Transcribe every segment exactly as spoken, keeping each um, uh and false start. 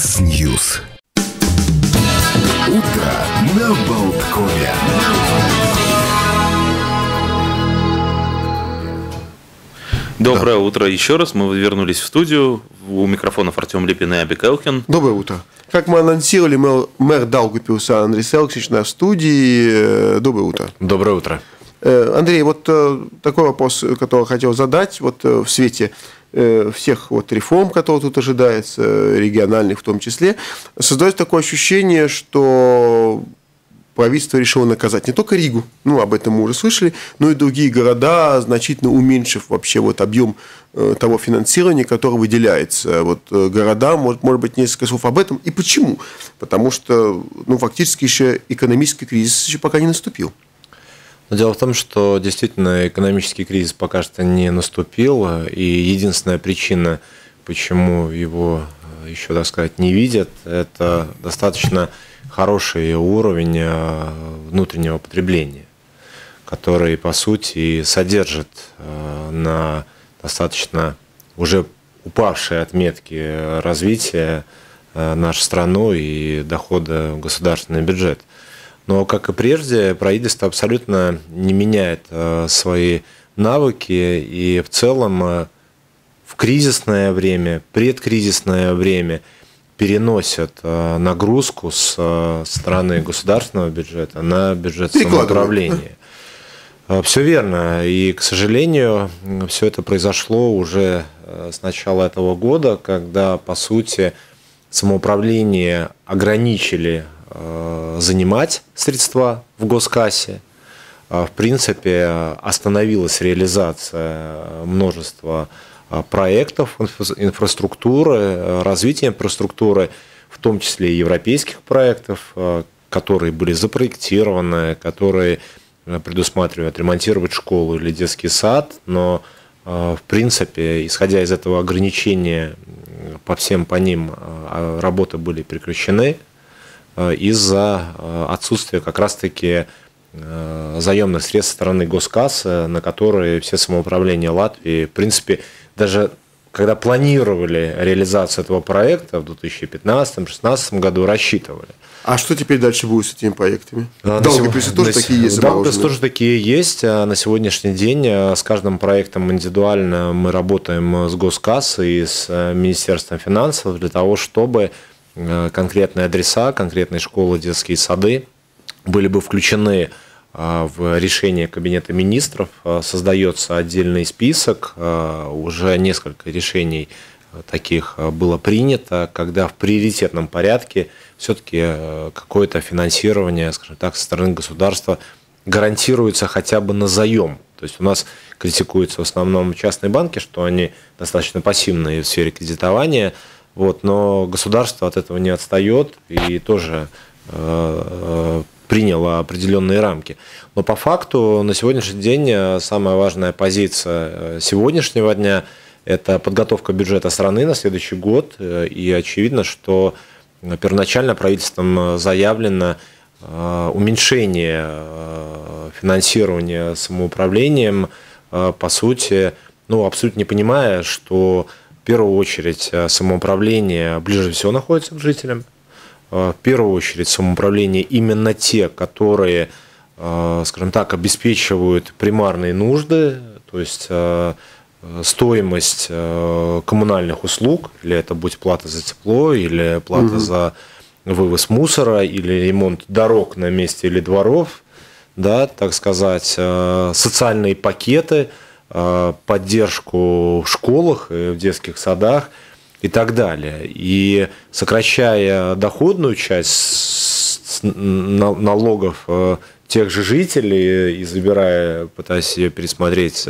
Яндекс.Ньюс. Утро на Болткове. Доброе утро еще раз. Мы вернулись в студию. У микрофонов Артем Липин и Абик Элкин. Доброе утро. Как мы анонсировали, мэр, мэр Даугавпилса Андрей Селксич на студии. Доброе утро. Доброе утро. Андрей, вот такой вопрос, который хотел задать. Вот в свете всех вот реформ, которые тут ожидается, региональных в том числе, создается такое ощущение, что правительство решило наказать не только Ригу, ну, об этом мы уже слышали, но и другие города, значительно уменьшив вообще вот объем того финансирования, которое выделяется вот городам. Может, может быть, несколько слов об этом. И почему? Потому что, ну, фактически еще экономический кризис еще пока не наступил. Дело в том, что действительно экономический кризис пока что не наступил, и единственная причина, почему его еще, так сказать, не видят, это достаточно хороший уровень внутреннего потребления, который, по сути, содержит на достаточно уже упавшие отметки развития нашу страну и дохода в государственный бюджет. Но, как и прежде, правительство абсолютно не меняет свои навыки и в целом в кризисное время, предкризисное время переносят нагрузку с стороны государственного бюджета на бюджет самоуправления. Все верно. И, к сожалению, все это произошло уже с начала этого года, когда, по сути, самоуправление ограничили занимать средства в госкассе. В принципе, остановилась реализация множества проектов инфраструктуры, развития инфраструктуры, в том числе и европейских проектов, которые были запроектированы, которые предусматривают ремонтировать школу или детский сад, но в принципе, исходя из этого ограничения по всем по ним, работы были прекращены из-за отсутствия как раз-таки заемных средств со стороны госкассы, на которые все самоуправления Латвии, в принципе, даже когда планировали реализацию этого проекта в две тысячи пятнадцатом — две тысячи шестнадцатом году, рассчитывали. А что теперь дальше будет с этими проектами? В Даугавпилсе тоже такие есть? В Даугавпилсе тоже такие есть. На сегодняшний день с каждым проектом индивидуально мы работаем с госкассой и с Министерством финансов для того, чтобы конкретные адреса, конкретные школы, детские сады были бы включены в решение Кабинета министров. Создается отдельный список, уже несколько решений таких было принято, когда в приоритетном порядке все-таки какое-то финансирование, скажем так, со стороны государства гарантируется хотя бы на заем. То есть у нас критикуются в основном частные банки, что они достаточно пассивные в сфере кредитования. Вот, но государство от этого не отстает и тоже э, приняло определенные рамки. Но по факту на сегодняшний день самая важная позиция сегодняшнего дня – это подготовка бюджета страны на следующий год. И очевидно, что первоначально правительством заявлено э, уменьшение э, финансирования самоуправлением, э, по сути, ну, абсолютно не понимая, что в первую очередь самоуправление ближе всего находится к жителям. В первую очередь самоуправление именно те, которые, скажем так, обеспечивают примарные нужды, то есть стоимость коммунальных услуг, или это будь плата за тепло, или плата угу. за вывоз мусора, или ремонт дорог на месте или дворов, да, так сказать, социальные пакеты, поддержку в школах, в детских садах и так далее. И сокращая доходную часть налогов тех же жителей и забирая, пытаясь ее пересмотреть,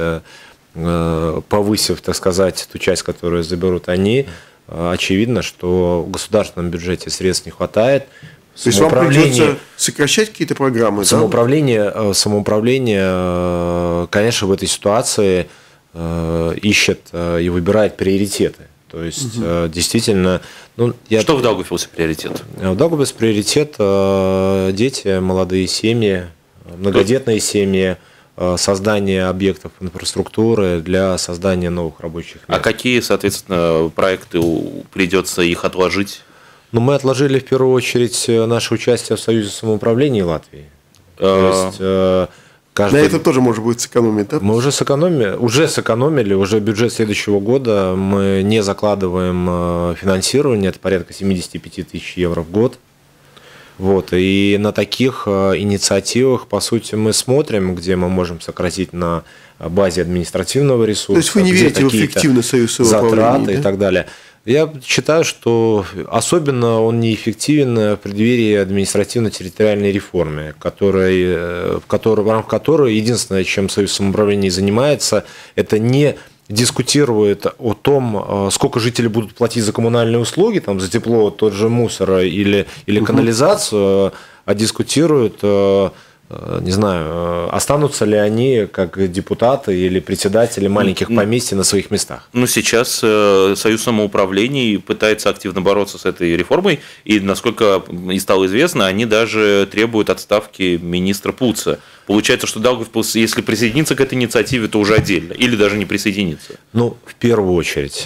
повысив, так сказать, ту часть, которую заберут они, очевидно, что в государственном бюджете средств не хватает. То есть вам придется сокращать какие-то программы? Самоуправление, да? самоуправление, конечно, в этой ситуации ищет и выбирает приоритеты. То есть, угу. действительно... Ну, я... Что в Даугавпилсе приоритет? В Даугавпилсе приоритет дети, молодые семьи, многодетные семьи, создание объектов инфраструктуры для создания новых рабочих мест. А какие, соответственно, проекты придется их отложить? Но мы отложили в первую очередь наше участие в Союзе самоуправления Латвии. То есть, каждый... На это тоже можно будет сэкономить, да? Мы уже сэкономили, уже сэкономили, уже бюджет следующего года мы не закладываем финансирование, это порядка семьдесят пять тысяч евро в год. Вот, и на таких инициативах, по сути, мы смотрим, где мы можем сократить на базе административного ресурса. То есть вы не верите в эффективный союз самоуправления, затраты, да? И так далее. Я считаю, что особенно он неэффективен в преддверии административно-территориальной реформы, которой, в, которой, в рамках которой единственное, чем Союз самоуправления занимается, это не дискутирует о том, сколько жители будут платить за коммунальные услуги, там, за тепло, тот же мусор или, или канализацию, а дискутирует, не знаю, останутся ли они как депутаты или председатели маленьких поместьй на своих местах. Ну, сейчас Союз самоуправлений пытается активно бороться с этой реформой, и, насколько и стало известно, они даже требуют отставки министра Пуца. Получается, что Даугавпилс, если присоединиться к этой инициативе, то уже отдельно, или даже не присоединиться. Ну, в первую очередь,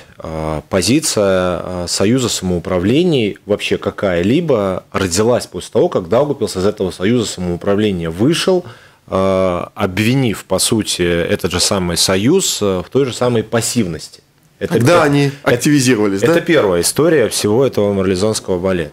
позиция Союза самоуправлений, вообще какая-либо, родилась после того, как Даугавпилс из этого Союза самоуправления вышел, обвинив, по сути, этот же самый союз в той же самой пассивности. Это Когда это, они активизировались, это, да? Это первая история всего этого марлезонского балета.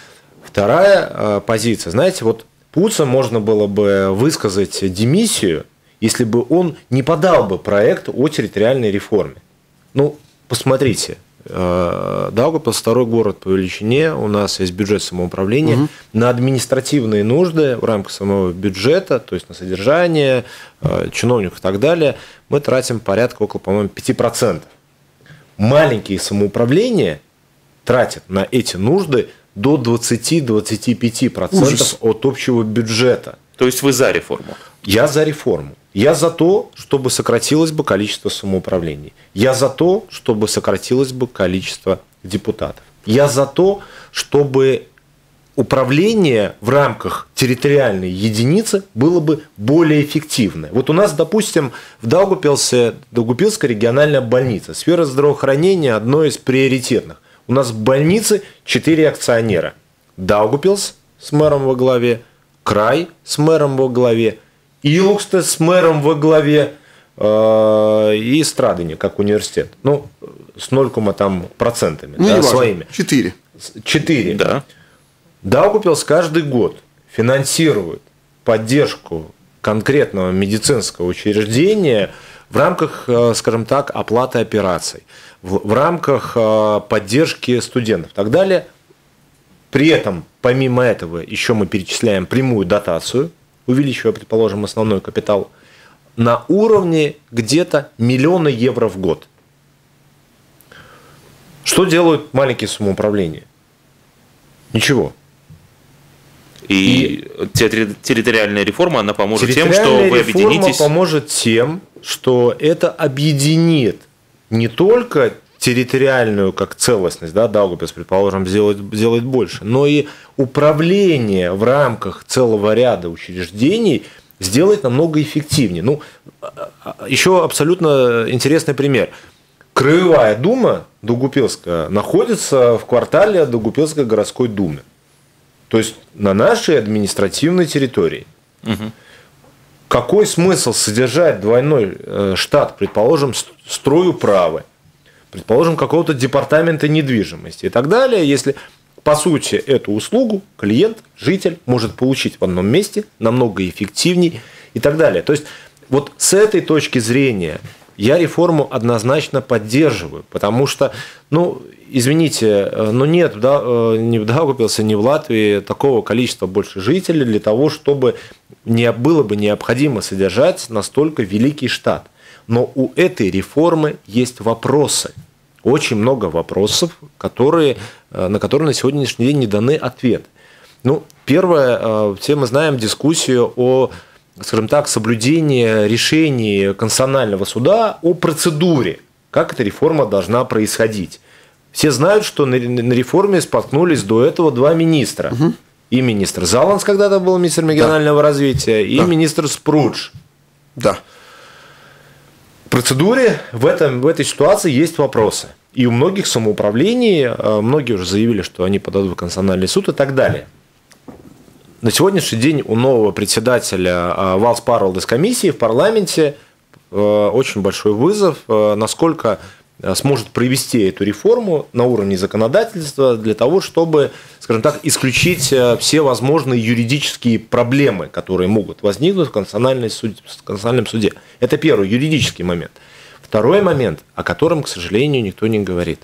Вторая позиция, знаете, вот Пуца можно было бы высказать демиссию, если бы он не подал бы проект о территориальной реформе. Ну, посмотрите, Даугавпилс второй город по величине, у нас есть бюджет самоуправления, угу. На административные нужды в рамках самого бюджета, то есть на содержание чиновников и так далее, мы тратим порядка около, по-моему, пять процентов. Маленькие самоуправления тратят на эти нужды до двадцати-двадцати пяти процентов от общего бюджета. То есть вы за реформу? Я за реформу. Я за то, чтобы сократилось бы количество самоуправлений. Я за то, чтобы сократилось бы количество депутатов. Я за то, чтобы управление в рамках территориальной единицы было бы более эффективное. Вот у нас, допустим, в Даугавпилсе Даугавпилская региональная больница. Сфера здравоохранения одной из приоритетных. У нас в больнице четыре акционера. Даугавпилс с мэром во главе, Край с мэром во главе, Илуксте с мэром во главе э, и Страдыни, как университет. Ну, с ноль там процентами, ну, да, своими. Четыре. Четыре. Да. Даугавпилс каждый год финансирует поддержку конкретного медицинского учреждения в рамках, скажем так, оплаты операций, в, в рамках поддержки студентов и так далее. При этом, помимо этого, еще мы перечисляем прямую дотацию, увеличивая, предположим, основной капитал, на уровне где-то миллиона евро в год. Что делают маленькие самоуправления? Ничего. И, и территориальная реформа, она поможет тем, что вы объединитесь. Территориальная реформа поможет тем, что это объединит не только территориальную как целостность, да, Даугавпилс, предположим, сделает, сделает больше, но и управление в рамках целого ряда учреждений сделает намного эффективнее. Ну, еще абсолютно интересный пример. Краевая дума Даугавпилская находится в квартале Даугавпилской городской думы. То есть на нашей административной территории. Угу. Какой смысл содержать двойной штат, предположим, стройуправы, предположим, какого-то департамента недвижимости и так далее, если, по сути, эту услугу клиент, житель может получить в одном месте намного эффективнее и так далее. То есть вот с этой точки зрения я реформу однозначно поддерживаю, потому что, ну, извините, но нет да, ни в Даугавпилсе, ни в Латвии такого количества больше жителей для того, чтобы не было бы необходимо содержать настолько великий штат. Но у этой реформы есть вопросы. Очень много вопросов, которые, на которые на сегодняшний день не даны ответ. Ну, первое, все мы знаем дискуссию о, скажем так, соблюдении решений Конституционального суда о процедуре, как эта реформа должна происходить. Все знают, что на реформе споткнулись до этого два министра. Угу. И министр Заланс когда-то был министром регионального да. развития, и да. министр Спрудж. Да. В процедуре в, этом, в этой ситуации есть вопросы. И у многих самоуправлений, многие уже заявили, что они подадут в Конституционный суд и так далее. На сегодняшний день у нового председателя Валс-Парвалдес комиссии в парламенте очень большой вызов, насколько сможет провести эту реформу на уровне законодательства для того, чтобы, скажем так, исключить все возможные юридические проблемы, которые могут возникнуть в Конституционном суде. В Конституционном суде. Это первый юридический момент. Второй момент, о котором, к сожалению, никто не говорит.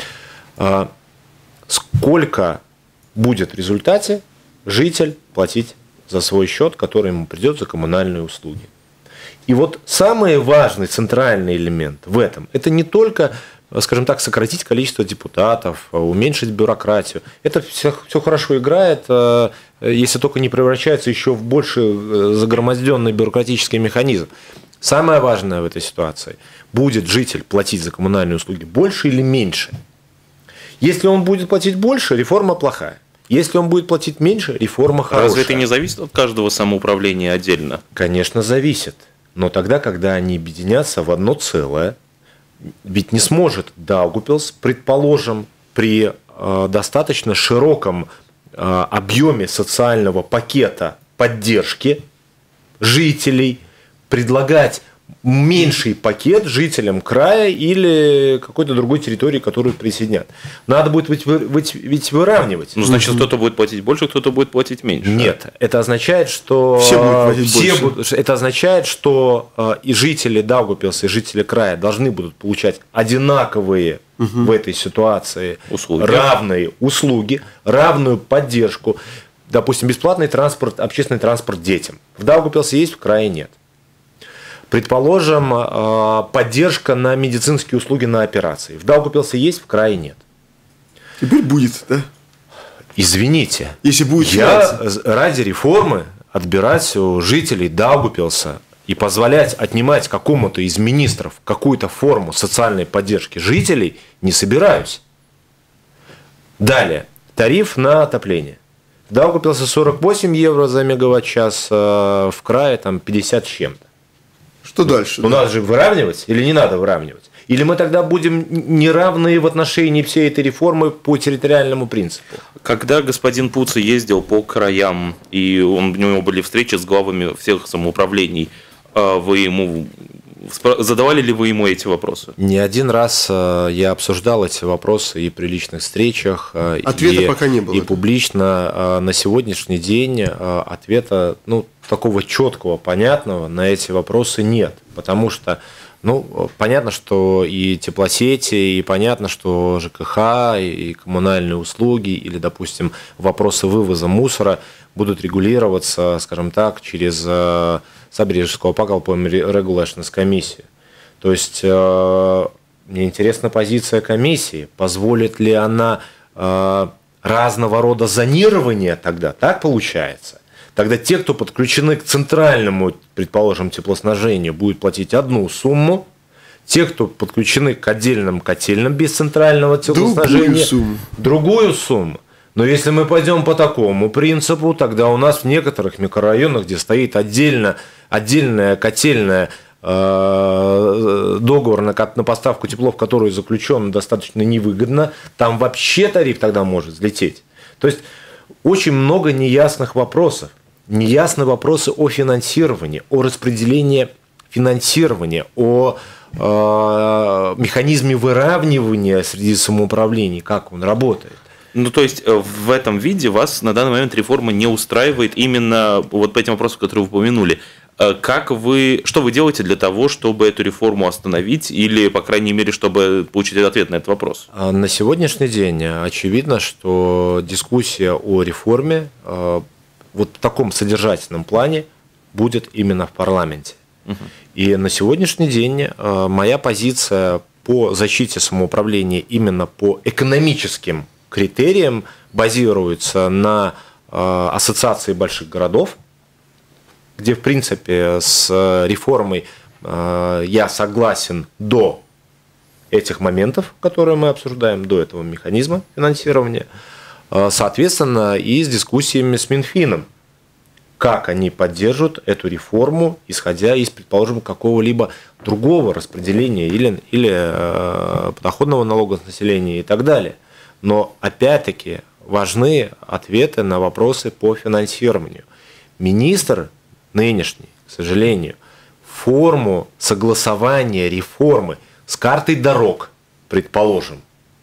Сколько будет в результате житель платить за свой счет, который ему придет за коммунальные услуги? И вот самый важный центральный элемент в этом – это не только, скажем так, сократить количество депутатов, уменьшить бюрократию. Это все, все хорошо играет, если только не превращается еще в больше загроможденный бюрократический механизм. Самое важное в этой ситуации – будет житель платить за коммунальные услуги больше или меньше? Если он будет платить больше, реформа плохая. Если он будет платить меньше, реформа хорошая. Разве это не зависит от каждого самоуправления отдельно? Конечно, зависит. Но тогда, когда они объединятся в одно целое, ведь не сможет Даугавпилс, предположим, при э, достаточно широком э, объеме социального пакета поддержки жителей предлагать меньший пакет жителям края или какой-то другой территории, которую присоединят. Надо будет ведь, ведь, ведь выравнивать. Ну, значит, mm-hmm. кто-то будет платить больше, кто-то будет платить меньше. Нет, да? Это означает, что все будут платить все больше. Будут, это означает, что э, и жители Даугавпилса, и жители края должны будут получать одинаковые mm-hmm. в этой ситуации услуги. равные услуги, равную поддержку. Допустим, бесплатный транспорт, общественный транспорт детям. В Даугавпилсе есть, в крае нет. Предположим, поддержка на медицинские услуги на операции. В Даугавпилсе есть, в крае нет. Теперь будет, да? Извините. Если будет я финансы. Ради реформы отбирать у жителей Даугавпилса и позволять отнимать какому-то из министров какую-то форму социальной поддержки жителей не собираюсь. Далее. Тариф на отопление. В Даугавпилсе сорок восемь евро за мегаватт-час, в крае там пятьдесят с чем-то. Что дальше? Ну, да? Надо же выравнивать или не надо выравнивать? Или мы тогда будем неравные в отношении всей этой реформы по территориальному принципу? Когда господин Пуца ездил по краям, и он, у него были встречи с главами всех самоуправлений, вы ему задавали ли вы ему эти вопросы? Не один раз я обсуждал эти вопросы и при личных встречах, ответа и, пока не было. И публично. На сегодняшний день ответа, ну, такого четкого, понятного на эти вопросы нет. Потому что, ну, понятно, что и теплосети, и понятно, что ЖКХ, и коммунальные услуги, или, допустим, вопросы вывоза мусора будут регулироваться, скажем так, через Sabiedrisko pakalpojumu regulēšanas комиссию. То есть, мне интересна позиция комиссии. Позволит ли она разного рода зонирование тогда? Так получается? Тогда те, кто подключены к центральному, предположим, теплоснабжению, будут платить одну сумму. Те, кто подключены к отдельным котельным без центрального теплоснабжения, другую сумму. Другую сумму. Но если мы пойдем по такому принципу, тогда у нас в некоторых микрорайонах, где стоит отдельно, отдельная котельная, э, договор на, на поставку тепла, в которую заключен достаточно невыгодно, там вообще тариф тогда может взлететь. То есть очень много неясных вопросов. Неясны вопросы о финансировании, о распределении финансирования, о э, механизме выравнивания среди самоуправлений, как он работает. Ну, то есть, в этом виде вас на данный момент реформа не устраивает именно вот по этим вопросам, которые вы упомянули. Как вы, что вы делаете для того, чтобы эту реформу остановить или, по крайней мере, чтобы получить ответ на этот вопрос? На сегодняшний день очевидно, что дискуссия о реформе вот в таком содержательном плане будет именно в парламенте. Угу. И на сегодняшний день моя позиция по защите самоуправления именно по экономическим критериям базируется на э, ассоциации больших городов, где, в принципе, с реформой э, я согласен до этих моментов, которые мы обсуждаем, до этого механизма финансирования, э, соответственно, и с дискуссиями с Минфином. как они поддерживают эту реформу, исходя из, предположим, какого-либо другого распределения или, или э, подоходного налога с населения и так далее. Но, опять-таки, важны ответы на вопросы по финансированию. Министр нынешний, к сожалению, форму согласования реформы с картой дорог, предположим,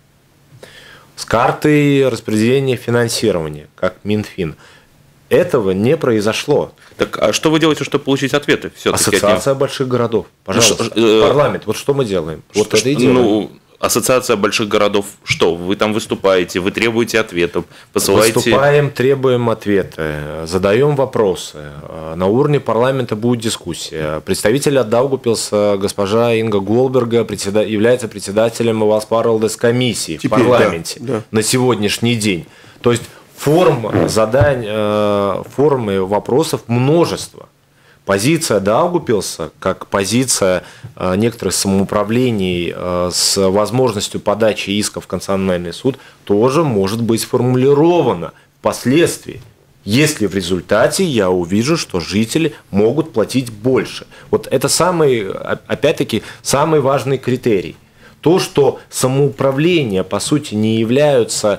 с картой распределения финансирования, как Минфин, этого не произошло. Так, а что вы делаете, чтобы получить ответы? Ассоциация больших городов. Пожалуйста, ну, парламент. Вот что мы делаем? Вот что, это и делаем. Ну, Ассоциация больших городов, что? Вы там выступаете, вы требуете ответов, посылаете... Выступаем, требуем ответы, задаем вопросы. На уровне парламента будет дискуссия. Представитель от Даугавпилса, госпожа Инга Голберга, председа... является председателем Валспарлдес комиссии в парламенте да, да. на сегодняшний день. То есть форм заданий, формы вопросов множество. Позиция Даугавпилса, как позиция некоторых самоуправлений с возможностью подачи исков в Конституциональный суд, тоже может быть сформулирована впоследствии, если в результате я увижу, что жители могут платить больше. Вот это самый, опять-таки, самый важный критерий. То, что самоуправления, по сути, не являются...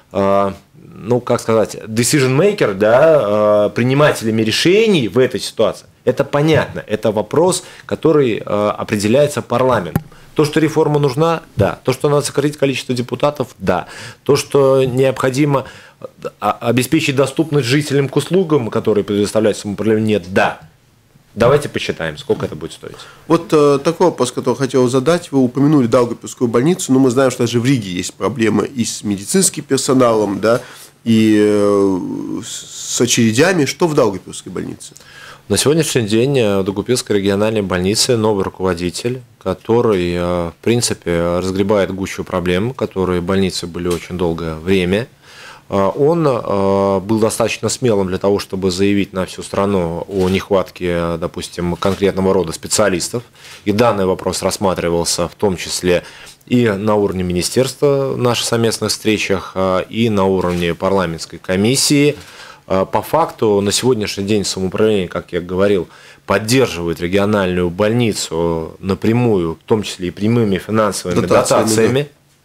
ну, как сказать, decision maker, да, принимателями решений в этой ситуации, это понятно. Это вопрос, который определяется парламентом. То, что реформа нужна, да. То, что надо сократить количество депутатов, да. То, что необходимо обеспечить доступность жителям к услугам, которые предоставляют самоуправление, нет, да. Давайте посчитаем, сколько это будет стоить. Вот э, такой вопрос, который хотел задать. Вы упомянули Даугавпилскую больницу, но мы знаем, что даже в Риге есть проблемы и с медицинским персоналом, да, и э, с очередями. Что в Даугавпилской больнице? На сегодняшний день в Даугавпилской региональной больнице новый руководитель, который, в принципе, разгребает гущу проблем, которые в больнице были очень долгое время. Он был достаточно смелым для того, чтобы заявить на всю страну о нехватке, допустим, конкретного рода специалистов. И данный вопрос рассматривался в том числе и на уровне министерства в наших совместных встречах, и на уровне парламентской комиссии. По факту на сегодняшний день самоуправление, как я говорил, поддерживает региональную больницу напрямую, в том числе и прямыми финансовыми дотациями. дотациями.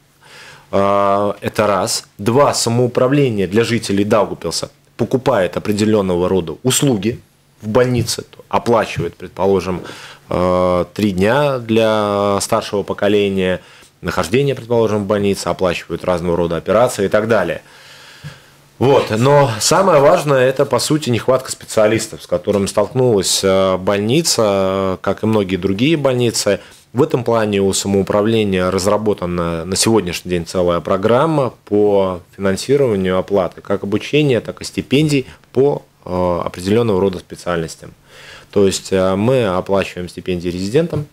Да. Это раз. Два. Самоуправление для жителей Даугавпилса покупает определенного рода услуги в больнице, оплачивает, предположим, три дня для старшего поколения, нахождение, предположим, в больнице, оплачивают разного рода операции и так далее. Вот. Но самое важное – это, по сути, нехватка специалистов, с которым столкнулась больница, как и многие другие больницы. В этом плане у самоуправления разработана на сегодняшний день целая программа по финансированию оплаты как обучения, так и стипендий по определенного рода специальностям. То есть мы оплачиваем стипендии резидентам.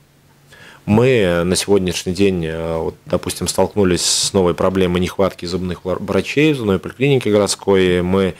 Мы на сегодняшний день, вот, допустим, столкнулись с новой проблемой нехватки зубных врачей в зубной поликлинике городской. Мы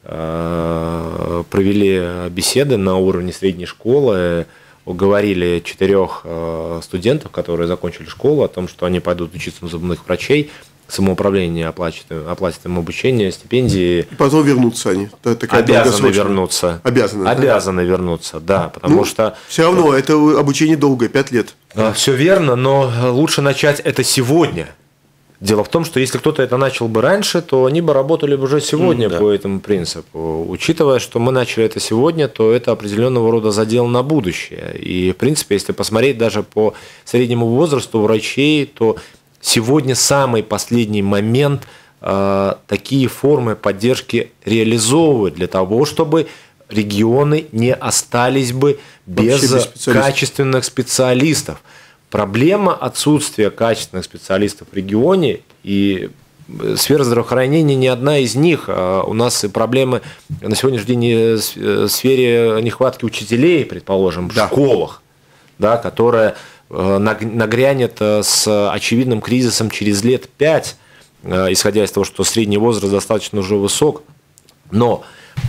э, провели беседы на уровне средней школы, уговорили четырех э, студентов, которые закончили школу, о том, что они пойдут учиться на зубных врачей. Самоуправление оплатит, оплатит им обучение, стипендии. И потом вернутся они. Такая обязаны вернуться. Обязаны. Обязаны да? вернуться, да. Потому ну, что все равно это обучение долгое, пять лет. Все верно, но лучше начать это сегодня. Дело в том, что если кто-то это начал бы раньше, то они бы работали бы уже сегодня mm, да. по этому принципу. Учитывая, что мы начали это сегодня, то это определенного рода задел на будущее. И, в принципе, если посмотреть даже по среднему возрасту врачей, то сегодня самый последний момент э, такие формы поддержки реализовывать для того, чтобы регионы не остались бы без, без специалистов. качественных специалистов. Проблема отсутствия качественных специалистов в регионе, и сфера здравоохранения не одна из них. У нас и проблемы на сегодняшний день в сфере нехватки учителей, предположим, в да. школах, да, которая нагрянет с очевидным кризисом через лет пять, исходя из того, что средний возраст достаточно уже высок. Но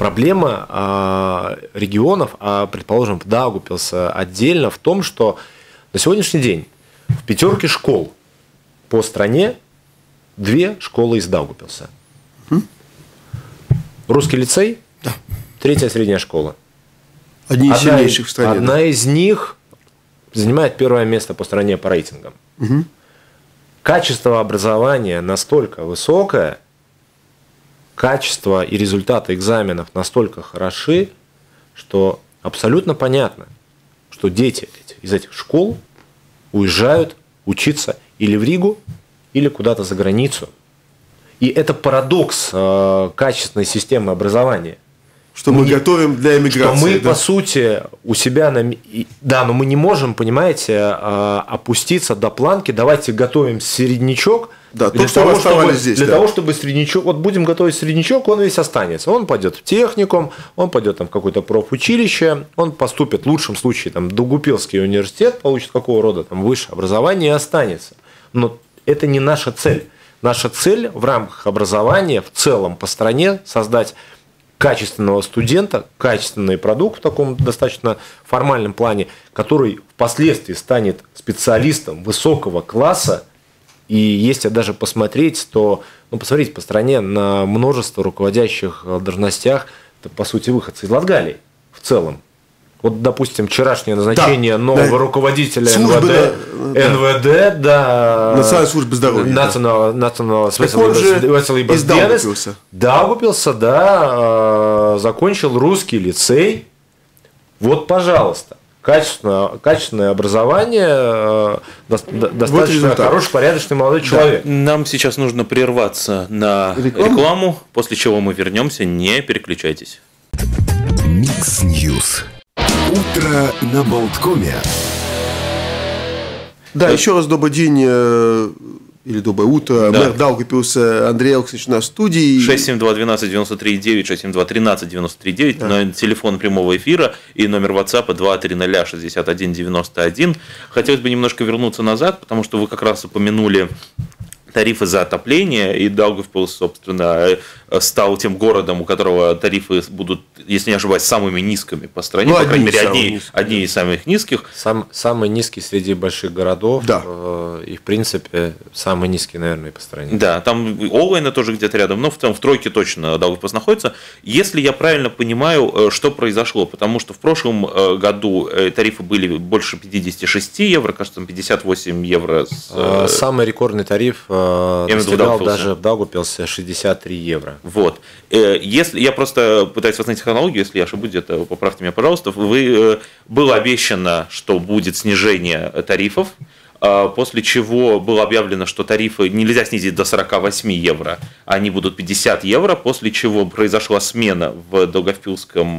проблема регионов, а, предположим, Даугавпилса отдельно в том, что на сегодняшний день в пятерке школ по стране две школы из Даугавпилса. Русский лицей, третья средняя школа. Одни из одна, сильнейших в стране. Одна да. из них занимает первое место по стране по рейтингам. Угу. Качество образования настолько высокое, качество и результаты экзаменов настолько хороши, что абсолютно понятно, что дети из этих школ уезжают учиться или в Ригу, или куда-то за границу. И это парадокс э, качественной системы образования. Что мы, мы готовим для эмиграции. Что мы, да? по сути, у себя... На... Да, но мы не можем, понимаете, опуститься до планки. Давайте готовим среднячок. Да, для то, что того, чтобы, здесь, для да. того, чтобы среднячок... Вот будем готовить среднячок, он весь останется. Он пойдет в техникум, он пойдет там, в какое-то профучилище, он поступит в лучшем случае там, в Даугупилский университет, получит какого рода там, высшее образование и останется. Но это не наша цель. Наша цель в рамках образования в целом по стране создать качественного студента, качественный продукт в таком достаточно формальном плане, который впоследствии станет специалистом высокого класса. И если даже посмотреть, то, ну, посмотрите по стране на множество руководящих должностях, это, по сути, выходцы из Латгалии в целом. Вот, допустим, вчерашнее назначение да, нового да. руководителя службы, эн вэ дэ, да. эн вэ дэ, да, Национальной службы здоровья, национального, да. национального из Даугупилса. Даугупилса, да, закончил русский лицей. Вот, пожалуйста, качественное, качественное образование, достаточно вот хороший, порядочный молодой человек. Да. Нам сейчас нужно прерваться на рекламу? рекламу, после чего мы вернемся. Не переключайтесь. Микс Ньюс. Утро на Болткоме. Да, еще раз добрый день или доброе утро. Да. Мэр Даугупилса Андрей Алексеевич на студии. шесть семь два одиннадцать девяносто три девять, шесть семь два тринадцать девяносто три девять, да. Телефон прямого эфира и номер WhatsApp два три ноль шестьдесят один девяносто один. Хотелось бы немножко вернуться назад, потому что вы как раз упомянули тарифы за отопление, и Даугавпилс, собственно, стал тем городом, у которого тарифы будут, если не ошибаюсь, самыми низкими по стране, ну, по крайней мере, одни, одни из самых низких. Сам, самый низкий среди больших городов, да. э, и, в принципе, самый низкий, наверное, по стране. Да, там Олайна тоже где-то рядом, но в, там, в тройке точно Даугавпилс находится. Если я правильно понимаю, что произошло, потому что в прошлом году тарифы были больше пятьдесят шесть евро, кажется, пятьдесят восемь евро. С... Самый рекордный тариф достигал даже в Даугавпилсе шестьдесят три евро. Вот. Если, я просто пытаюсь восстановить хронологию, если я ошибусь, где-то поправьте меня, пожалуйста. Вы, было обещано, что будет снижение тарифов, после чего было объявлено, что тарифы нельзя снизить до сорок восемь евро, они будут пятьдесят евро, после чего произошла смена в Даугавпилском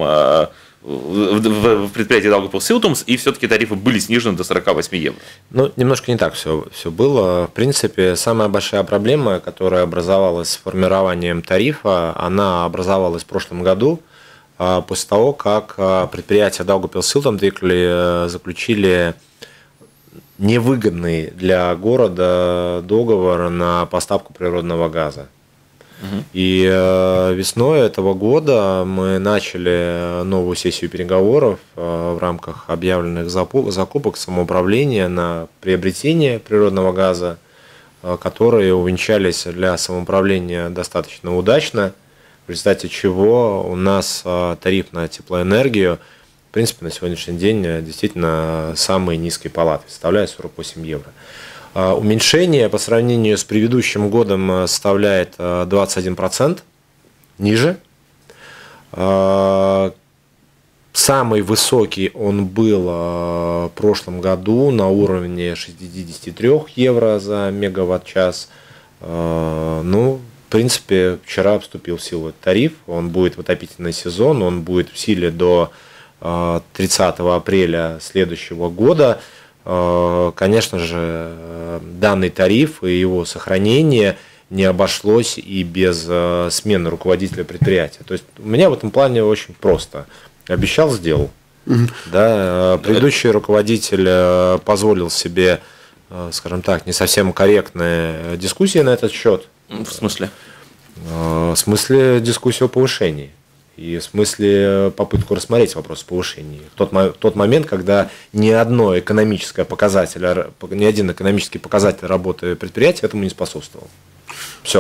в предприятии Daugavpils Siltums, и все-таки тарифы были снижены до сорок восемь евро. Ну, немножко не так все, все было. В принципе, самая большая проблема, которая образовалась с формированием тарифа, она образовалась в прошлом году, после того, как предприятия Daugavpils Siltums заключили невыгодный для города договор на поставку природного газа. И весной этого года мы начали новую сессию переговоров в рамках объявленных закупок самоуправления на приобретение природного газа, которые увенчались для самоуправления достаточно удачно, в результате чего у нас тариф на теплоэнергию, в принципе, на сегодняшний день действительно самый низкий палаты, составляет сорок восемь евро. Уменьшение по сравнению с предыдущим годом составляет двадцать один процент ниже. Самый высокий он был в прошлом году на уровне шестьдесят три евро за мегаватт-час. Ну, в принципе, вчера вступил в силу этот тариф. Он будет в отопительный сезон, он будет в силе до тридцатого апреля следующего года. Конечно же, данный тариф и его сохранение не обошлось и без смены руководителя предприятия. То есть у меня в этом плане очень просто. Обещал, сделал. Mm-hmm. Да, предыдущий руководитель позволил себе, скажем так, не совсем корректные дискуссии на этот счет. В смысле? В смысле дискуссии о повышении. И в смысле попытку рассмотреть вопрос повышения. В тот, в тот момент, когда ни одно экономическое показатель, ни один экономический показатель работы предприятия этому не способствовал. Все.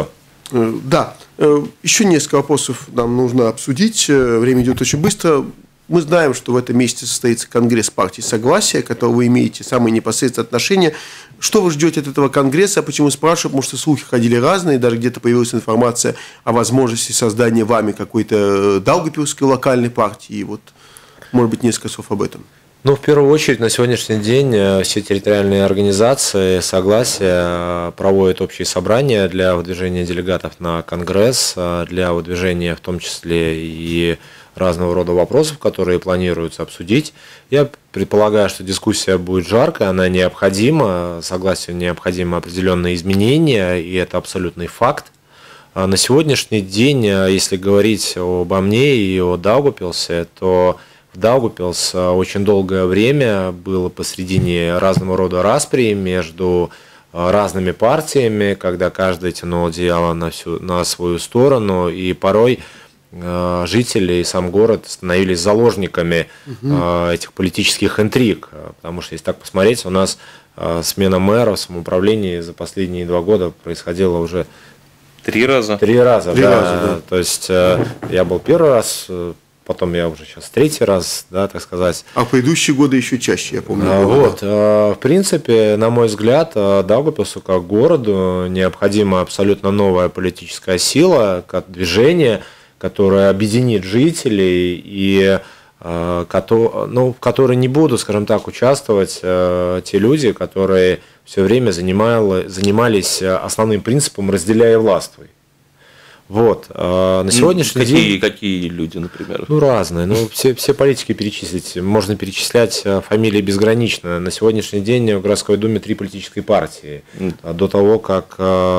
Да, еще несколько вопросов нам нужно обсудить. Время идет очень быстро. Мы знаем, что в этом месяце состоится Конгресс партии Согласия, к которому вы имеете самые непосредственные отношения. Что вы ждете от этого Конгресса? Почему спрашиваю? Потому что слухи ходили разные, даже где-то появилась информация о возможности создания вами какой-то даугавпилской локальной партии. Вот, может быть, несколько слов об этом. Ну, в первую очередь, на сегодняшний день все территориальные организации Согласия проводят общие собрания для выдвижения делегатов на Конгресс, для выдвижения в том числе и разного рода вопросов, которые планируется обсудить. Я предполагаю, что дискуссия будет жаркой, она необходима, Согласию необходимы определенные изменения, и это абсолютный факт. На сегодняшний день, если говорить обо мне и о Даугавпилсе, то в Даугавпилс очень долгое время было посредине разного рода распри между разными партиями, когда каждый тянул одеяло на, всю, на свою сторону, и порой жители и сам город становились заложниками угу. этих политических интриг. Потому что, если так посмотреть, у нас смена мэра в самоуправлении за последние два года происходила уже три раза. Три раза, Три да. раза, да. То есть я был первый раз, потом я уже сейчас третий раз, да, так сказать. А в предыдущие годы еще чаще, я помню. А, было, вот, да. В принципе, на мой взгляд, Даугавпилсу как городу необходима абсолютно новая политическая сила, как движение, которое объединит жителей и ну, в которой не будут, скажем так, участвовать те люди, которые все время занимали, занимались основным принципом «разделяй и властвуй». Вот. На сегодняшний какие, день... Какие люди, например? Ну, разные. Ну, все, все политики перечислить. Можно перечислять фамилии безгранично. На сегодняшний день в городской думе три политической партии. Mm. До того, как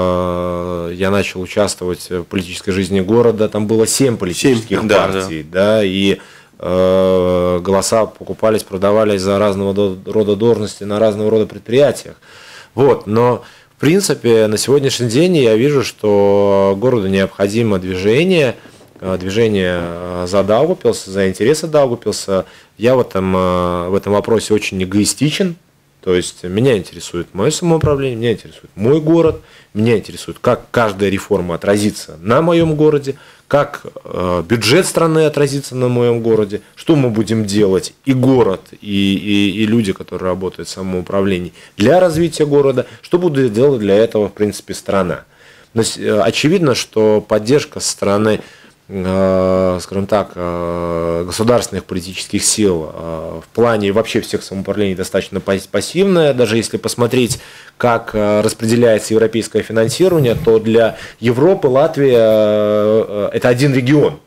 я начал участвовать в политической жизни города, там было семь политических семь, партий. Да, да. Да, и э, голоса покупались, продавались за разного рода должности на разного рода предприятиях. Вот. Но в принципе, на сегодняшний день я вижу, что городу необходимо движение, движение за Даугавпилс, за интересы Даугавпилса. Я в этом, в этом вопросе очень эгоистичен. То есть меня интересует мое самоуправление, меня интересует мой город, меня интересует, как каждая реформа отразится на моем городе, как бюджет страны отразится на моем городе, что мы будем делать, и город, и, и, и люди, которые работают в самоуправлении, для развития города, что будет делать для этого, в принципе, страна. Но очевидно, что поддержка со стороны, скажем так, государственных политических сил в плане вообще всех самоуправлений достаточно пассивная. Даже если посмотреть, как распределяется европейское финансирование, то для Европы Латвия – это один регион.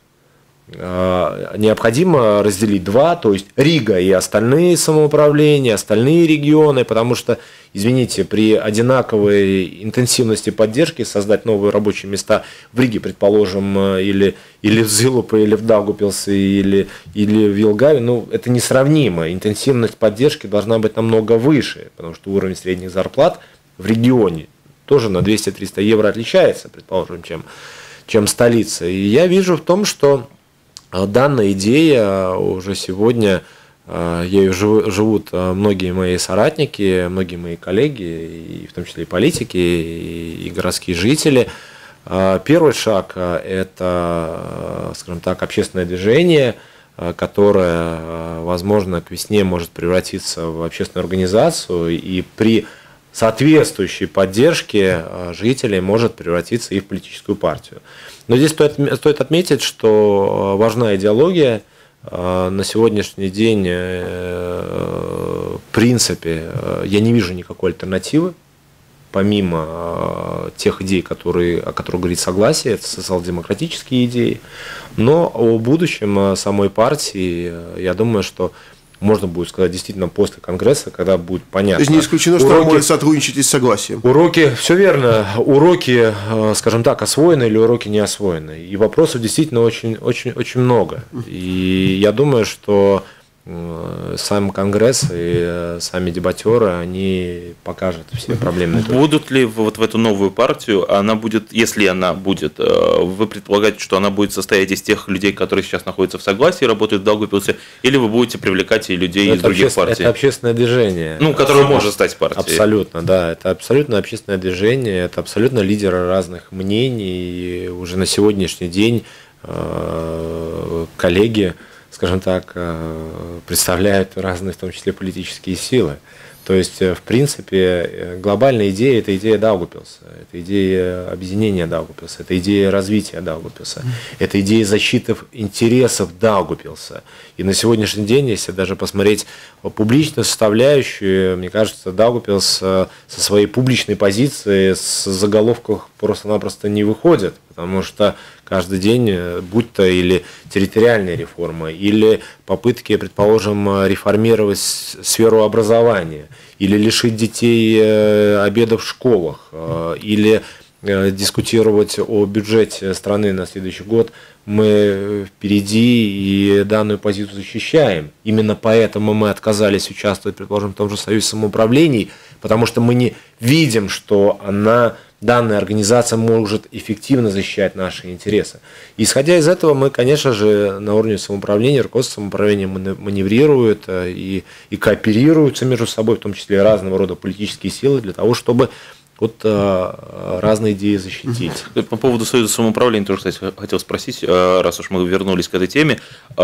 Необходимо разделить два, то есть Рига и остальные самоуправления, остальные регионы, потому что, извините, при одинаковой интенсивности поддержки создать новые рабочие места в Риге, предположим, или, или в Зилупе, или в Даугавпилсе, или, или в Вилгаве, ну, это несравнимо. Интенсивность поддержки должна быть намного выше, потому что уровень средних зарплат в регионе тоже на двести-триста евро отличается, предположим, чем, чем столица. И я вижу в том, что данная идея уже сегодня, ею живут многие мои соратники, многие мои коллеги, и в том числе и политики, и городские жители. Первый шаг – это, скажем так, общественное движение, которое, возможно, к весне может превратиться в общественную организацию, и при соответствующей поддержке жителей может превратиться и в политическую партию. Но здесь стоит, стоит отметить, что важна идеология. На сегодняшний день, в принципе, я не вижу никакой альтернативы, помимо тех идей, которые, о которых говорит Согласие, это социал-демократические идеи. Но о будущем самой партии, я думаю, что можно будет сказать действительно после Конгресса, когда будет понятно. То есть не исключено, что уроки, вы можете сотрудничать и с Согласием. Уроки, все верно, уроки, скажем так, освоены или уроки не освоены. И вопросов действительно очень, очень, очень много. И я думаю, что сам Конгресс и сами дебатеры, они покажут все проблемы. Будут ли вот в эту новую партию, она будет, если она будет, вы предполагаете, что она будет состоять из тех людей, которые сейчас находятся в согласии, работают в Даугавпилсе, или вы будете привлекать и людей это из других обще... партий? Это общественное движение. Ну, которое может стать партией. Абсолютно, да. Это абсолютно общественное движение, это абсолютно лидеры разных мнений. И уже на сегодняшний день коллеги, скажем так, представляют разные, в том числе, политические силы. То есть, в принципе, глобальная идея – это идея Даугавпилса, это идея объединения Даугавпилса, это идея развития Даугавпилса, это идея защиты интересов Даугавпилса. И на сегодняшний день, если даже посмотреть публичную составляющую, мне кажется, Даугавпилс со своей публичной позиции с заголовков просто-напросто не выходит, потому что каждый день, будь то или территориальная реформа, или попытки, предположим, реформировать сферу образования, или лишить детей обеда в школах, или дискутировать о бюджете страны на следующий год, мы впереди и данную позицию защищаем. Именно поэтому мы отказались участвовать, предположим, в том же Союзе самоуправлений, потому что мы не видим, что она... данная организация может эффективно защищать наши интересы. Исходя из этого, мы, конечно же, на уровне самоуправления, руководство самоуправления маневрирует и, и кооперируются между собой, в том числе и разного рода политические силы, для того, чтобы вот разные идеи защитить. По поводу Союза самоуправления тоже, кстати, хотел спросить, раз уж мы вернулись к этой теме.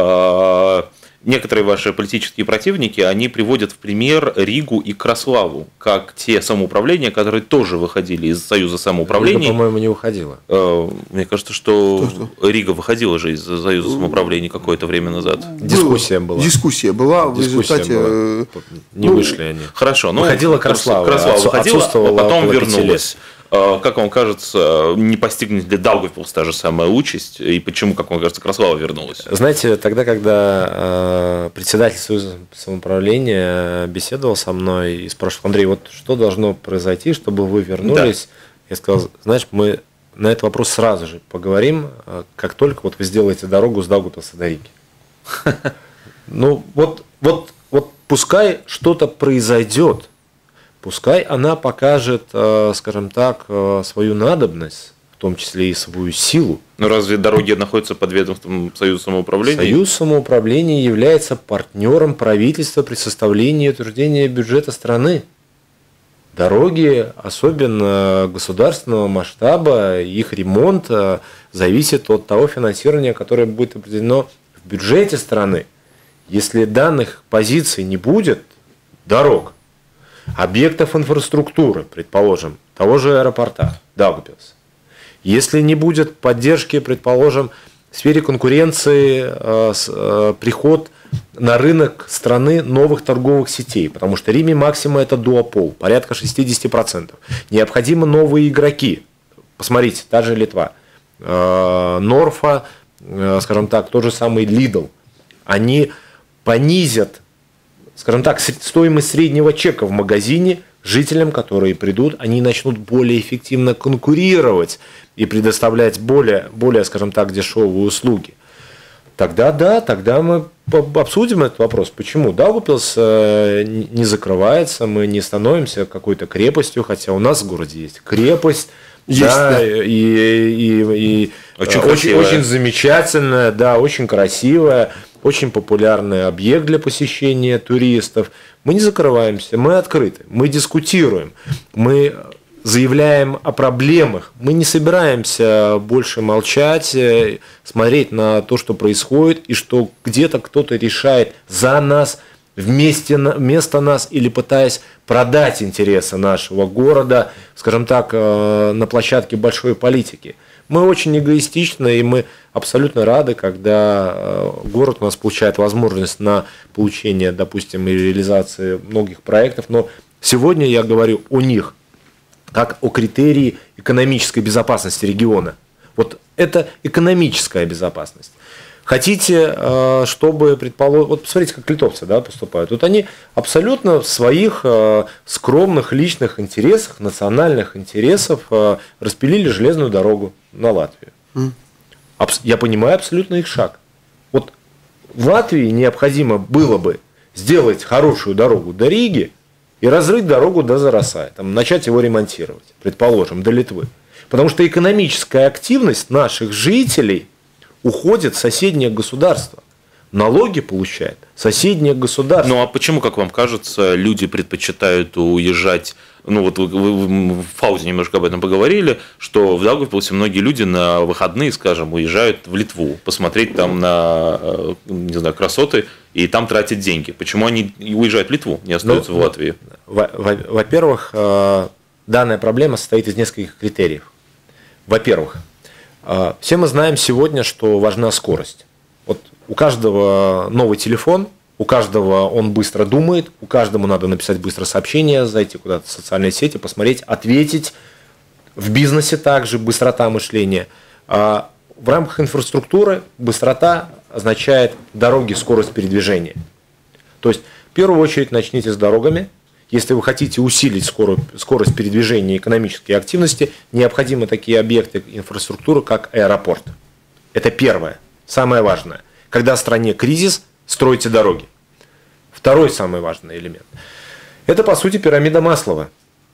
Некоторые ваши политические противники, они приводят в пример Ригу и Краславу, как те самоуправления, которые тоже выходили из Союза самоуправления. Рига, по-моему, не выходила. Мне кажется, что, что, что Рига выходила же из Союза самоуправления какое-то время назад. Дискуссия была. Дискуссия была, в Дискуссия результате... была. Не ну, вышли они. Хорошо. Ну, выходила Краслава, Краслава выходила, а потом вернулась. Как вам кажется, не постигнет ли Даугавпилс та же самая участь? И почему, как вам кажется, Краслава вернулась? Знаете, тогда, когда э, председатель Союза самоуправления беседовал со мной и спрашивал: Андрей, вот что должно произойти, чтобы вы вернулись? Да. Я сказал: знаешь, мы на этот вопрос сразу же поговорим, как только вот вы сделаете дорогу с Даугавпилса до Риги. Ну, вот, вот, вот пускай что-то произойдет. Пускай она покажет, скажем так, свою надобность, в том числе и свою силу. Но разве дороги находятся под ведомством Союза самоуправления? Союз самоуправления является партнером правительства при составлении и утверждении бюджета страны. Дороги, особенно государственного масштаба, их ремонт зависит от того финансирования, которое будет определено в бюджете страны. Если данных позиций не будет, дорог, объектов инфраструктуры, предположим, того же аэропорта Даугавпилса, если не будет поддержки, предположим, в сфере конкуренции, э, э, приход на рынок страны новых торговых сетей, потому что Риме максима это дуопол, порядка шестьдесят процентов. Необходимы новые игроки. Посмотрите, та же Литва, э, Норфа, э, скажем так, тот же самый Lidl, они понизят, скажем так, стоимость среднего чека в магазине жителям, которые придут, они начнут более эффективно конкурировать и предоставлять более, более, скажем так, дешевые услуги. Тогда да, тогда мы обсудим этот вопрос. Почему Даугавпилс не закрывается, мы не становимся какой-то крепостью, хотя у нас в городе есть крепость, есть, да, да. И, и, и очень, очень, очень замечательная, да, очень красивая. Очень популярный объект для посещения туристов. Мы не закрываемся, мы открыты, мы дискутируем, мы заявляем о проблемах, мы не собираемся больше молчать, смотреть на то, что происходит, и что где-то кто-то решает за нас, вместе, вместо нас, или пытаясь продать интересы нашего города, скажем так, на площадке большой политики. Мы очень эгоистичны, и мы абсолютно рады, когда город у нас получает возможность на получение, допустим, и реализации многих проектов. Но сегодня я говорю о них как о критерии экономической безопасности региона. Вот это экономическая безопасность. Хотите, чтобы, предположим, вот посмотрите, как литовцы, да, поступают. Вот они абсолютно в своих скромных личных интересах, национальных интересах распилили железную дорогу на Латвию. Mm. Я понимаю абсолютно их шаг. Вот в Латвии необходимо было бы сделать хорошую дорогу до Риги и разрыть дорогу до Зарасая, там, начать его ремонтировать, предположим, до Литвы. Потому что экономическая активность наших жителей уходит в соседнее государство. Налоги получает соседнее государство. Ну а почему, как вам кажется, люди предпочитают уезжать? Ну вот вы, вы в паузе немножко об этом поговорили, что в Даугавпилсе многие люди на выходные, скажем, уезжают в Литву посмотреть там на, не знаю, красоты и там тратить деньги. Почему они уезжают в Литву, не остаются ну, в Латвии? Во-первых, данная проблема состоит из нескольких критериев. Во-первых, все мы знаем сегодня, что важна скорость. Вот у каждого новый телефон, у каждого он быстро думает, у каждому надо написать быстро сообщение, зайти куда-то в социальные сети, посмотреть, ответить. В бизнесе также быстрота мышления. А в рамках инфраструктуры быстрота означает дороги, скорость передвижения. То есть, в первую очередь, начните с дорогами. Если вы хотите усилить скорость передвижения и экономические активности, необходимы такие объекты инфраструктуры, как аэропорт. Это первое, самое важное. Когда в стране кризис, стройте дороги. Второй самый важный элемент. Это, по сути, пирамида Маслова.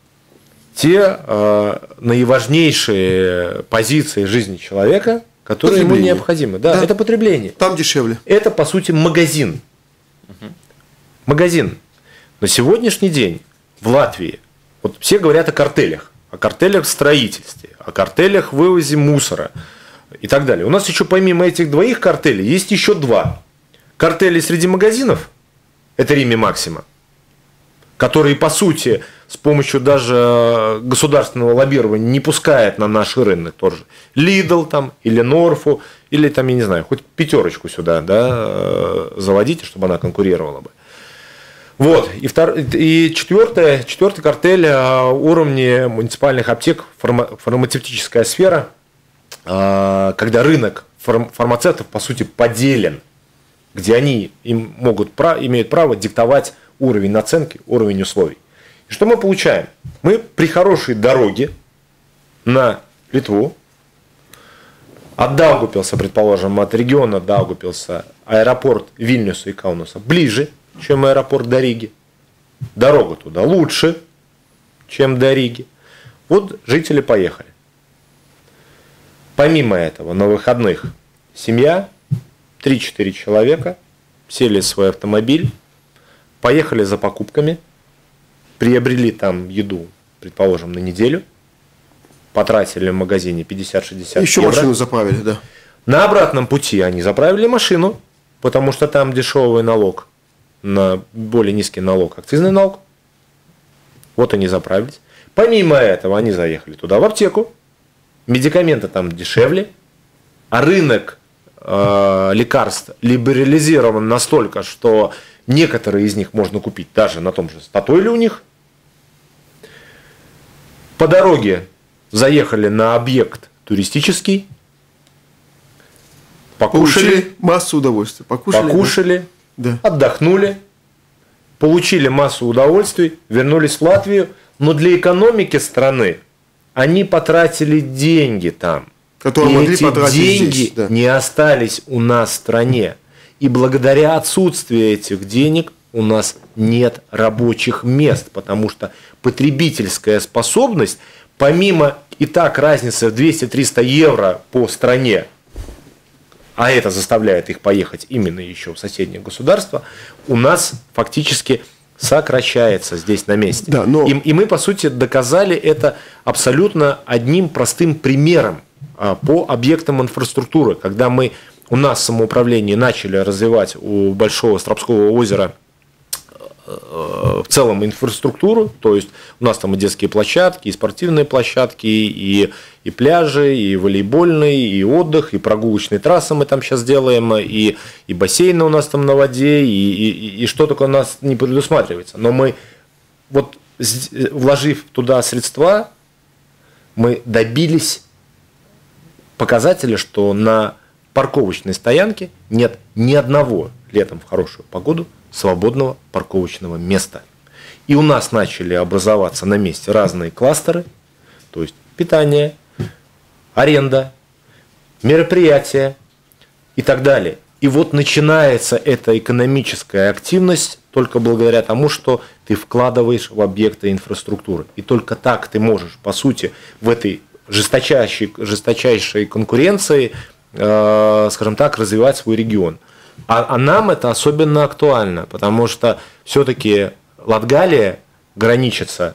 Те э, наиважнейшие позиции жизни человека, которые ему необходимы. Да, да, это потребление. Там дешевле. Это, по сути, магазин. Угу. Магазин. На сегодняшний день в Латвии вот все говорят о картелях. О картелях в строительстве, о картелях в вывозе мусора и так далее. У нас еще помимо этих двоих картелей есть еще два. Картели среди магазинов, это Рими Максима, которые, по сути, с помощью даже государственного лоббирования не пускает на наш рынок тоже. Lidl там, или Норфу, или там, я не знаю, хоть пятерочку сюда, да, заводите, чтобы она конкурировала бы. Вот. И, втор... и четвертое, четвертый картель уровня муниципальных аптек, фарма... фармацевтическая сфера, когда рынок фарм... фармацевтов, по сути, поделен, где они им могут, имеют право диктовать уровень наценки, уровень условий. И что мы получаем? Мы при хорошей дороге на Литву, от Даугавпилса, предположим, от региона Даугавпилса, аэропорт Вильнюса и Каунаса ближе, чем аэропорт до Риги. Дорога туда лучше, чем до Риги. Вот жители поехали. Помимо этого, на выходных семья, три-четыре человека, сели в свой автомобиль, поехали за покупками, приобрели там еду, предположим, на неделю, потратили в магазине пятьдесят-шестьдесят Еще евро. машину заправили, да. На обратном пути они заправили машину, потому что там дешевый налог, на более низкий налог, акцизный налог. Вот они заправились. Помимо этого, они заехали туда, в аптеку. Медикаменты там дешевле, а рынок э, лекарств либерализирован настолько, что некоторые из них можно купить даже на том же Статойле у них. По дороге заехали на объект туристический, покушали, Получили массу удовольствия. Покушали, покушали да. отдохнули, получили массу удовольствий, вернулись в Латвию, но для экономики страны они потратили деньги там. Которые и могли эти потратить деньги здесь, да. не остались у нас в стране. И благодаря отсутствию этих денег у нас нет рабочих мест, потому что потребительская способность, помимо и так разницы в двести-триста евро по стране, а это заставляет их поехать именно еще в соседнее государство, у нас фактически сокращается здесь на месте. Да, но... и, и мы, по сути, доказали это абсолютно одним простым примером а, по объектам инфраструктуры. Когда мы, у нас в самоуправлении начали развивать у Большого Стропского озера в целом инфраструктуру, то есть у нас там и детские площадки, и спортивные площадки, и, и пляжи, и волейбольный, и отдых, и прогулочные трассы мы там сейчас делаем, и, и бассейны у нас там на воде, и, и, и что только у нас не предусматривается. Но мы, вот вложив туда средства, мы добились показателя, что на парковочной стоянке нет ни одного летом в хорошую погоду свободного парковочного места. И у нас начали образоваться на месте разные кластеры, то есть питание, аренда, мероприятия и так далее. И вот начинается эта экономическая активность только благодаря тому, что ты вкладываешь в объекты инфраструктуры. И только так ты можешь, по сути, в этой жесточайшей, жесточайшей конкуренции, э, скажем так, развивать свой регион. А, а нам это особенно актуально, потому что все-таки Латгалия граничится.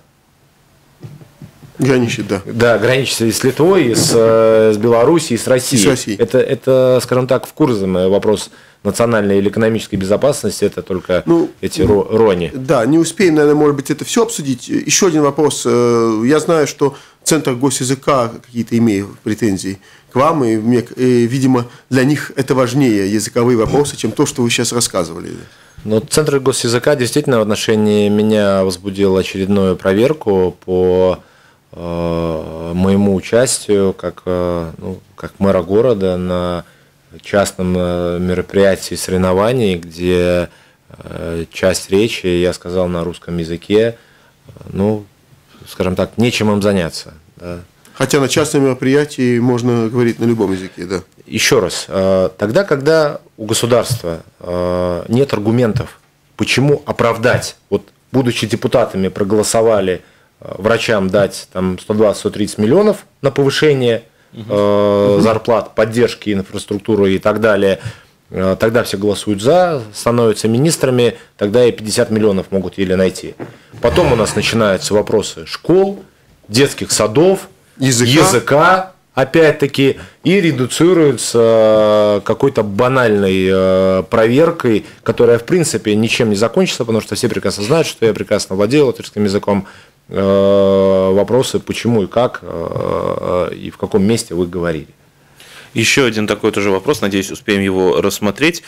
Граничит, да. Да, граничит и с Литвой, и с, с Белоруссией, и с Россией. И с Россией. Это, это, скажем так, в Курзаме вопрос национальной или экономической безопасности, это только ну, эти рони. Да, не успеем, наверное, может быть, это все обсудить. Еще один вопрос. Я знаю, что Центр госязыка какие-то имеет претензии к вам, и, мне, и, видимо, для них это важнее, языковые вопросы, чем то, что вы сейчас рассказывали. Ну, Центр госязыка действительно в отношении меня возбудил очередную проверку по э, моему участию как, э, ну, как мэра города на частном э, мероприятии соревнований, где э, часть речи я сказал на русском языке, э, ну, скажем так, нечем им заняться. Да. Хотя на частном мероприятии можно говорить на любом языке, да. Еще раз, э, тогда, когда у государства э, нет аргументов, почему оправдать, вот будучи депутатами проголосовали э, врачам дать там сто двадцать - сто тридцать миллионов на повышение э, зарплат, поддержки инфраструктуры и так далее, э, тогда все голосуют за, становятся министрами, тогда и пятьдесят миллионов могут еле найти. Потом у нас начинаются вопросы школ, детских садов, языка, языка опять-таки, и редуцируется какой-то банальной проверкой, которая, в принципе, ничем не закончится, потому что все прекрасно знают, что я прекрасно владею латышским языком. Вопросы, почему и как, и в каком месте вы говорили. Еще один такой тоже вопрос, надеюсь, успеем его рассмотреть.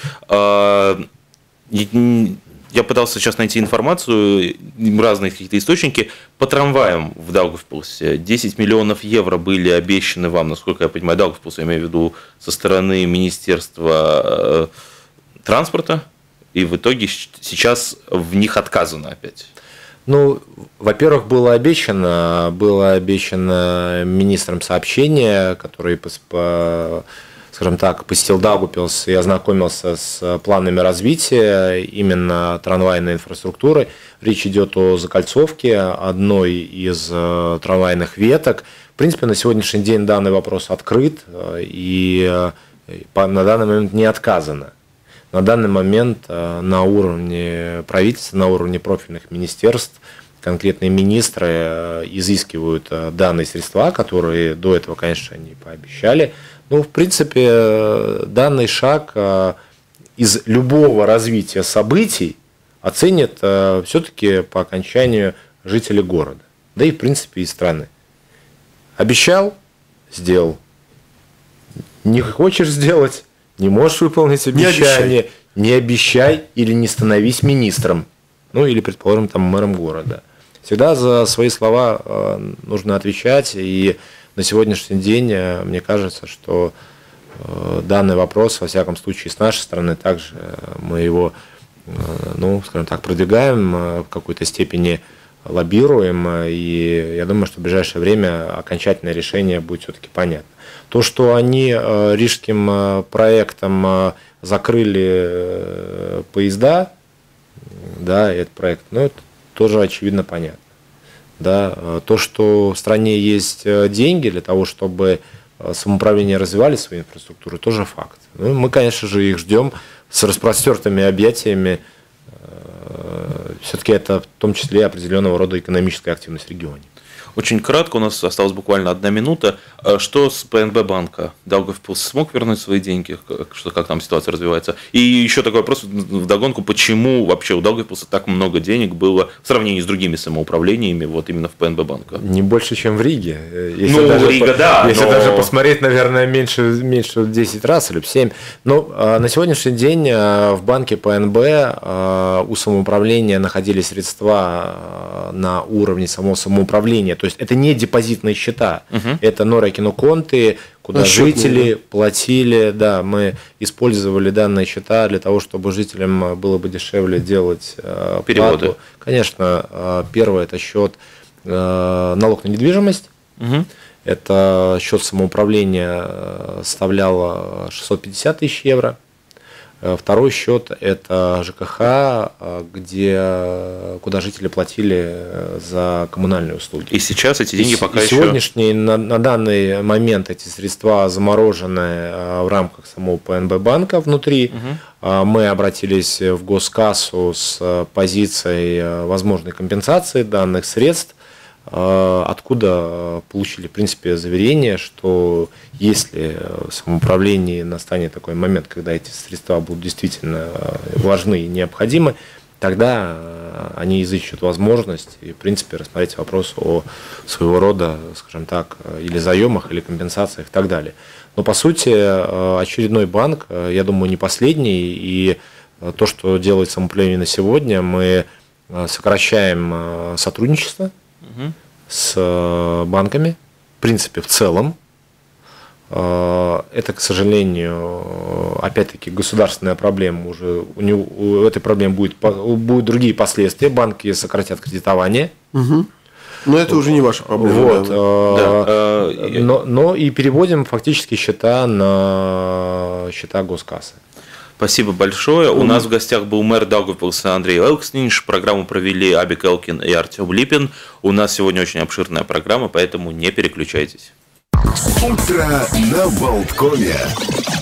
Я пытался сейчас найти информацию, разные какие-то источники, по трамваям в Даугавпилсе. десять миллионов евро были обещаны вам, насколько я понимаю, Даугавпилс, я имею в виду, со стороны Министерства транспорта, и в итоге сейчас в них отказано опять. Ну, во-первых, было обещано, было обещано министром сообщения, который по, по скажем так, посетил Даугавпилс и ознакомился с планами развития именно трамвайной инфраструктуры. Речь идет о закольцовке одной из трамвайных веток. В принципе, на сегодняшний день данный вопрос открыт и на данный момент не отказано. На данный момент на уровне правительства, на уровне профильных министерств конкретные министры изыскивают данные средства, которые до этого, конечно, они пообещали. Ну, в принципе, данный шаг из любого развития событий оценят все-таки по окончанию жители города, да и, в принципе, и страны. Обещал – сделал. Не хочешь сделать – не можешь выполнить обещание, не обещай. не обещай или не становись министром, ну или, предположим, там, мэром города. Всегда за свои слова нужно отвечать, и на сегодняшний день мне кажется, что данный вопрос, во всяком случае, с нашей стороны, также мы его, ну, скажем так, продвигаем, в какой-то степени лоббируем, и я думаю, что в ближайшее время окончательное решение будет все-таки понятно. То, что они рижским проектом закрыли поезда, да, этот проект, ну, это тоже очевидно понятно. Да, то, что в стране есть деньги для того, чтобы самоуправление развивали свою инфраструктуру, тоже факт. Ну, мы, конечно же, их ждем с распростертыми объятиями. Все-таки это в том числе определенного рода экономическая активность в регионе. Очень кратко, у нас осталась буквально одна минута. Что с ПНБ банка? Даугавпилс смог вернуть свои деньги? Что, как там ситуация развивается? И еще такой вопрос вдогонку, почему вообще у Даугавпилса так много денег было в сравнении с другими самоуправлениями вот именно в ПНБ банка? Не больше, чем в Риге. Если ну, даже Рига, по, да. Если но... даже посмотреть, наверное, меньше, меньше в десять раз или в семь. Но а, на сегодняшний день а, в банке ПНБ а, у самоуправления находились средства а, на уровне самого самоуправления. То есть это не депозитные счета, угу. это норакиноконты, куда ну, жители счет, платили, да, мы использовали данные счета для того, чтобы жителям было бы дешевле делать э, переводы. Плату. Конечно, э, первый это счет э, налог на недвижимость, угу. это счет самоуправления составлял шестьсот пятьдесят тысяч евро. Второй счет – это ЖКХ, где, куда жители платили за коммунальные услуги. И сейчас эти деньги и, пока и еще… Сегодняшний, на, на данный момент эти средства заморожены в рамках самого ПНБ банка внутри. Угу. Мы обратились в госкассу с позицией возможной компенсации данных средств, откуда получили, в принципе, заверение, что если в самоуправлении настанет такой момент, когда эти средства будут действительно важны и необходимы, тогда они изыщут возможность и, в принципе, рассмотреть вопрос о своего рода, скажем так, или заемах, или компенсациях и так далее. Но, по сути, очередной банк, я думаю, не последний, и то, что делает самоуправление на сегодня, мы сокращаем сотрудничество с банками, в принципе, в целом. Это, к сожалению, опять-таки государственная проблема. Уже у, него, у этой проблемы будет, будут другие последствия. Банки сократят кредитование. Угу. Но это уже не ваша проблема. Вот. Да. Да. Но, но и переводим фактически счета на счета госкассы. Спасибо большое. У нас в гостях был мэр Даугавпилса Андрей Элкснинш. Программу провели Абик Элкин и Артем Липин. У нас сегодня очень обширная программа, поэтому не переключайтесь. Утро на Болткоме.